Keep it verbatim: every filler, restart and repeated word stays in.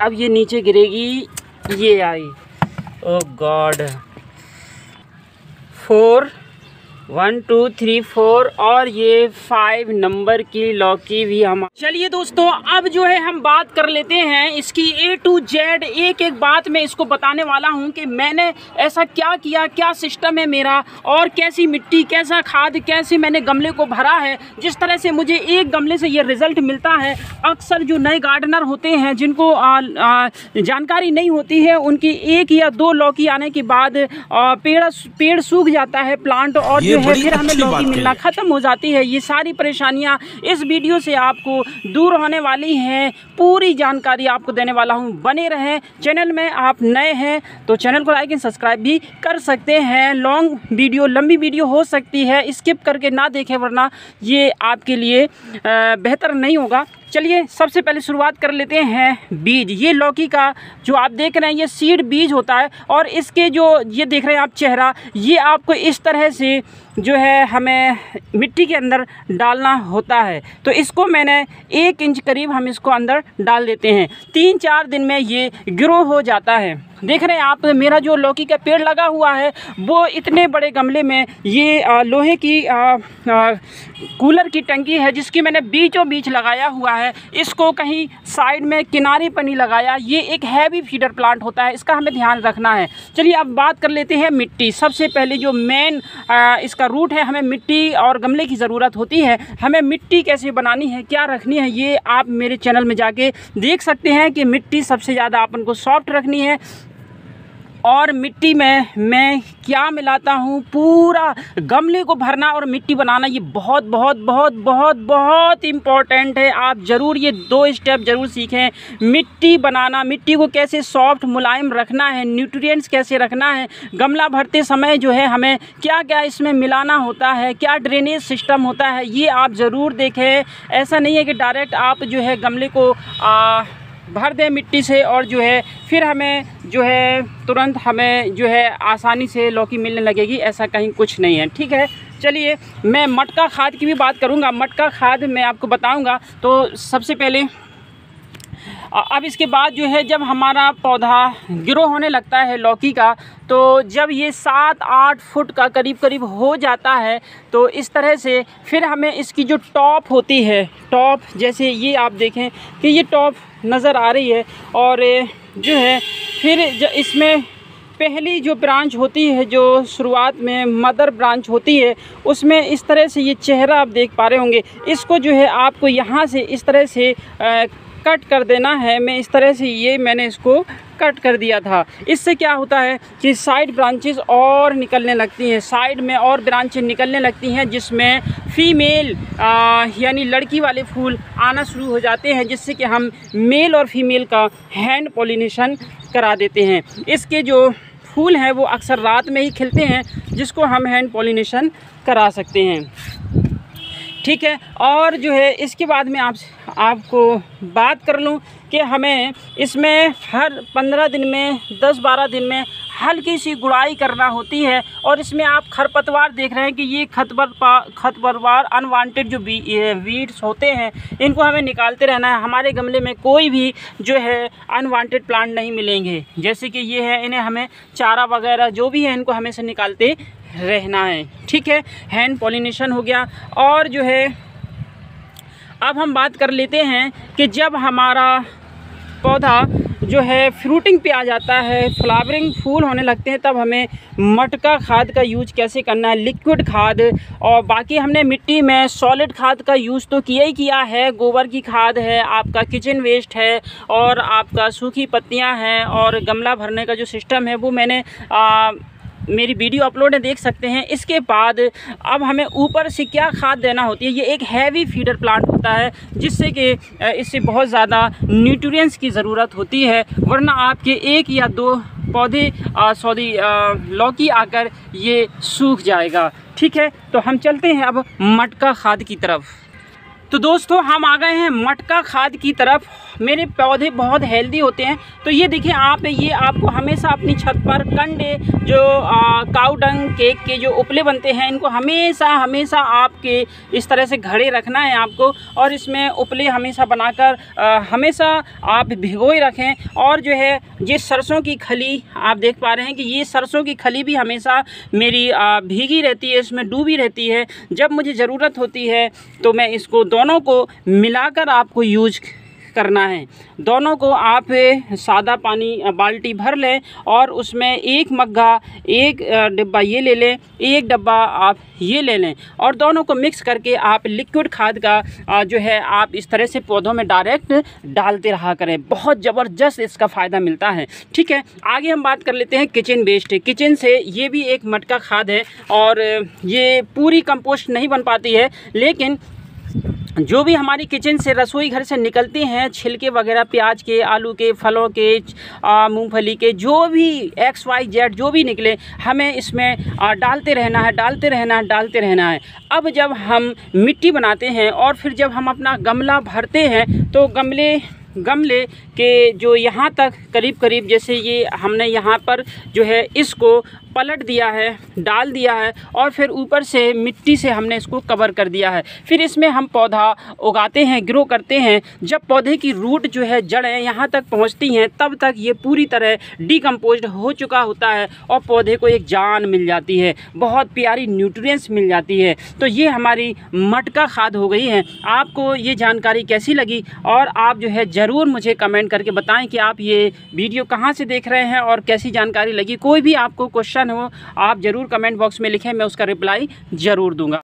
अब ये नीचे गिरेगी, ये आई। Oh god, four, one two three four और ये फाइव नंबर की लौकी भी हम। चलिए दोस्तों, अब जो है हम बात कर लेते हैं इसकी ए टू जेड, एक एक बात मैं इसको बताने वाला हूं कि मैंने ऐसा क्या किया, क्या सिस्टम है मेरा, और कैसी मिट्टी, कैसा खाद, कैसे मैंने गमले को भरा है। जिस तरह से मुझे एक गमले से ये रिजल्ट मिलता है, अक्सर जो नए गार्डनर होते हैं जिनको आ, आ, जानकारी नहीं होती है, उनकी एक या दो लौकी आने के बाद आ, पेड़ पेड़ सूख जाता है, प्लांट, और जो है फिर हमें लौकी मिलना खत्म हो जाती है। ये सारी परेशानियां इस वीडियो से आपको दूर होने वाली हैं, पूरी जानकारी आपको देने वाला हूं। बने रहें। चैनल में आप नए हैं तो चैनल को लाइक एंड सब्सक्राइब भी कर सकते हैं। लॉन्ग वीडियो, लंबी वीडियो हो सकती है, स्किप करके ना देखें वरना ये आपके लिए बेहतर नहीं होगा। चलिए सबसे पहले शुरुआत कर लेते हैं बीज। ये लौकी का जो आप देख रहे हैं ये सीड बीज होता है, और इसके जो ये देख रहे हैं आप चेहरा, ये आपको इस तरह से जो है हमें मिट्टी के अंदर डालना होता है। तो इसको मैंने एक इंच करीब हम इसको अंदर डाल देते हैं। तीन चार दिन में ये ग्रो हो जाता है। देख रहे हैं आप, मेरा जो लौकी का पेड़ लगा हुआ है वो इतने बड़े गमले में, ये आ, लोहे की आ, आ, कूलर की टंकी है जिसकी मैंने बीचों बीच लगाया हुआ है। इसको कहीं साइड में किनारे पर नहीं लगाया। ये एक हैवी फीडर प्लांट होता है, इसका हमें ध्यान रखना है। चलिए अब बात कर लेते हैं मिट्टी। सबसे पहले जो मेन इसका रूट है, हमें मिट्टी और गमले की ज़रूरत होती है। हमें मिट्टी कैसे बनानी है, क्या रखनी है, ये आप मेरे चैनल में जाके देख सकते हैं कि मिट्टी सबसे ज़्यादा अपन को सॉफ्ट रखनी है। और मिट्टी में मैं क्या मिलाता हूँ, पूरा गमले को भरना और मिट्टी बनाना, ये बहुत बहुत बहुत बहुत बहुत इम्पॉर्टेंट है। आप ज़रूर ये दो स्टेप ज़रूर सीखें। मिट्टी बनाना, मिट्टी को कैसे सॉफ्ट मुलायम रखना है, न्यूट्रिएंट्स कैसे रखना है, गमला भरते समय जो है हमें क्या क्या इसमें मिलाना होता है, क्या ड्रेनेज सिस्टम होता है, ये आप ज़रूर देखें। ऐसा नहीं है कि डायरेक्ट आप जो है गमले को आ, भर दें मिट्टी से और जो है फिर हमें जो है तुरंत हमें जो है आसानी से लौकी मिलने लगेगी, ऐसा कहीं कुछ नहीं है। ठीक है, चलिए मैं मटका खाद की भी बात करूंगा। मटका खाद मैं आपको बताऊंगा। तो सबसे पहले अब इसके बाद जो है जब हमारा पौधा ग्रो होने लगता है लौकी का, तो जब ये सात आठ फुट का करीब करीब हो जाता है, तो इस तरह से फिर हमें इसकी जो टॉप होती है, टॉप जैसे ये आप देखें कि ये टॉप नज़र आ रही है, और जो है फिर जो इसमें पहली जो ब्रांच होती है, जो शुरुआत में मदर ब्रांच होती है, उसमें इस तरह से ये चेहरा आप देख पा रहे होंगे। इसको जो है आपको यहाँ से इस तरह से आ, कट कर देना है। मैं इस तरह से ये मैंने इसको कट कर दिया था। इससे क्या होता है कि साइड ब्रांचेस और निकलने लगती हैं, साइड में और ब्रांचें निकलने लगती हैं, जिसमें फीमेल यानी लड़की वाले फूल आना शुरू हो जाते हैं, जिससे कि हम मेल और फीमेल का हैंड पॉलिनेशन करा देते हैं। इसके जो फूल हैं वो अक्सर रात में ही खिलते हैं, जिसको हम हैंड पॉलिनेशन करा सकते हैं। ठीक है, और जो है इसके बाद में आप आपको बात कर लूँ कि हमें इसमें हर पंद्रह दिन में, दस बारह दिन में हल्की सी गुड़ाई करना होती है। और इसमें आप खरपतवार देख रहे हैं कि ये खरपतवार खरपतवार अनवांटेड जो वीड्स होते हैं, इनको हमें निकालते रहना है। हमारे गमले में कोई भी जो है अनवांटेड प्लांट नहीं मिलेंगे, जैसे कि ये है, इन्हें हमें चारा वगैरह जो भी है इनको हमेशा निकालते रहना है। ठीक है, हैंड पॉलिनेशन हो गया। और जो है अब हम बात कर लेते हैं कि जब हमारा पौधा जो है फ्रूटिंग पे आ जाता है, फ्लावरिंग फूल होने लगते हैं, तब हमें मटका खाद का यूज कैसे करना है, लिक्विड खाद। और बाकी हमने मिट्टी में सॉलिड खाद का यूज़ तो किया ही किया है। गोबर की खाद है, आपका किचन वेस्ट है, और आपका सूखी पत्तियां हैं, और गमला भरने का जो सिस्टम है वो मैंने आ, मेरी वीडियो अपलोड है, देख सकते हैं। इसके बाद अब हमें ऊपर से क्या खाद देना होती है, ये एक हैवी फीडर प्लांट होता है, जिससे कि इससे बहुत ज़्यादा न्यूट्रिएंट्स की ज़रूरत होती है, वरना आपके एक या दो पौधे सॉरी लौकी आकर ये सूख जाएगा। ठीक है, तो हम चलते हैं अब मटका खाद की तरफ। तो दोस्तों हम आ गए हैं मटका खाद की तरफ। मेरे पौधे बहुत हेल्दी होते हैं। तो ये देखिए आप, ये आपको हमेशा अपनी छत पर कंडे जो काऊ डंग केक के जो उपले बनते हैं, इनको हमेशा हमेशा आपके इस तरह से घड़े रखना है आपको, और इसमें उपले हमेशा बनाकर आ, हमेशा आप भिगोए रखें। और जो है ये सरसों की खली आप देख पा रहे हैं कि ये सरसों की खली भी हमेशा मेरी आ, भीगी रहती है, इसमें डूबी रहती है। जब मुझे ज़रूरत होती है तो मैं इसको दोनों को मिलाकर आपको यूज करना है। दोनों को आप सादा पानी बाल्टी भर लें और उसमें एक मग्गा, एक डिब्बा ये ले लें, एक डब्बा आप ये ले लें, और दोनों को मिक्स करके आप लिक्विड खाद का जो है आप इस तरह से पौधों में डायरेक्ट डालते रहा करें। बहुत ज़बरदस्त इसका फ़ायदा मिलता है। ठीक है, आगे हम बात कर लेते हैं किचन वेस्ट। किचन से ये भी एक मटका खाद है, और ये पूरी कंपोस्ट नहीं बन पाती है, लेकिन जो भी हमारी किचन से रसोई घर से निकलते हैं छिलके वगैरह, प्याज के, आलू के, फलों के, मूंगफली के, जो भी एक्स वाई जेड जो भी निकले, हमें इसमें आ, डालते रहना है डालते रहना है डालते रहना है। अब जब हम मिट्टी बनाते हैं और फिर जब हम अपना गमला भरते हैं, तो गमले गमले के जो यहाँ तक करीब करीब, जैसे ये हमने यहाँ पर जो है इसको पलट दिया है, डाल दिया है, और फिर ऊपर से मिट्टी से हमने इसको कवर कर दिया है। फिर इसमें हम पौधा उगाते हैं, ग्रो करते हैं। जब पौधे की रूट जो है, जड़ें यहाँ तक पहुँचती हैं, तब तक ये पूरी तरह डिकम्पोज्ड हो चुका होता है और पौधे को एक जान मिल जाती है, बहुत प्यारी न्यूट्रिएंट्स मिल जाती है। तो ये हमारी मटका खाद हो गई है। आपको ये जानकारी कैसी लगी, और आप जो है ज़रूर मुझे कमेंट करके बताएं कि आप ये वीडियो कहाँ से देख रहे हैं और कैसी जानकारी लगी। कोई भी आपको क्वेश्चन हो, आप ज़रूर कमेंट बॉक्स में लिखें, मैं उसका रिप्लाई ज़रूर दूंगा।